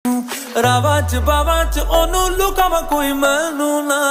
ਰਾਵਾਂ ਚ ਬਾਵਾਂ ਚ ਉਹਨੂੰ ਲੁਕਾਵਾਂ ਕੋਈ ਮੈਨੂੰ ਨਾ